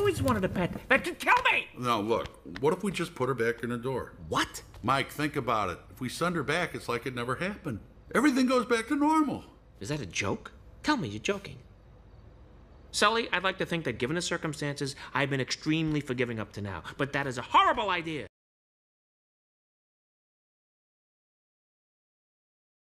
always wanted a pet. That could kill me! Now, look, what if we just put her back in the door? What? Mike, think about it. If we send her back, it's like it never happened. Everything goes back to normal. Is that a joke? Tell me you're joking. Sully, I'd like to think that given the circumstances, I've been extremely forgiving up to now. But that is a horrible idea.